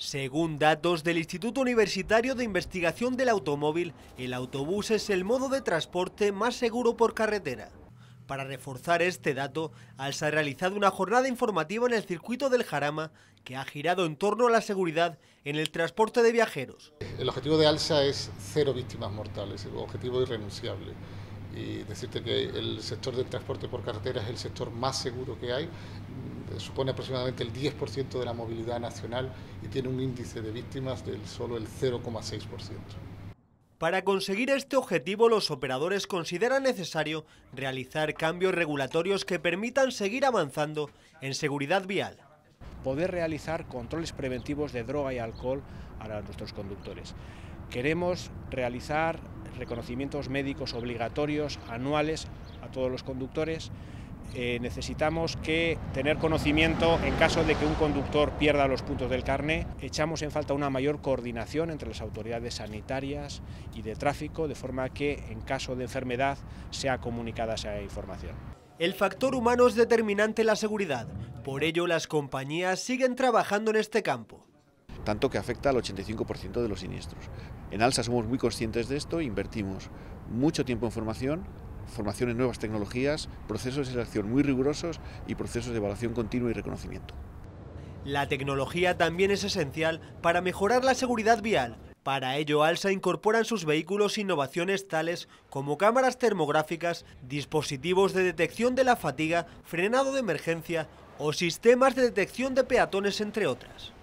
Según datos del Instituto Universitario de Investigación del Automóvil, el autobús es el modo de transporte más seguro por carretera. Para reforzar este dato, ALSA ha realizado una jornada informativa en el circuito del Jarama que ha girado en torno a la seguridad en el transporte de viajeros. El objetivo de ALSA es 0 víctimas mortales, el objetivo irrenunciable. Y decirte que el sector del transporte por carretera es el sector más seguro que hay, supone aproximadamente el 10% de la movilidad nacional y tiene un índice de víctimas del solo el 0,6%. Para conseguir este objetivo, los operadores consideran necesario realizar cambios regulatorios que permitan seguir avanzando en seguridad vial. Poder realizar controles preventivos de droga y alcohol a nuestros conductores. Queremos realizar reconocimientos médicos obligatorios anuales a todos los conductores. Necesitamos tener conocimiento en caso de que un conductor pierda los puntos del carné. Echamos en falta una mayor coordinación entre las autoridades sanitarias y de tráfico, de forma que en caso de enfermedad sea comunicada esa información. El factor humano es determinante en la seguridad, por ello las compañías siguen trabajando en este campo. Tanto que afecta al 85% de los siniestros. En ALSA somos muy conscientes de esto, invertimos mucho tiempo en formación en nuevas tecnologías, procesos de selección muy rigurosos y procesos de evaluación continua y reconocimiento. La tecnología también es esencial para mejorar la seguridad vial. Para ello, ALSA incorpora en sus vehículos innovaciones tales como cámaras termográficas, dispositivos de detección de la fatiga, frenado de emergencia o sistemas de detección de peatones, entre otras.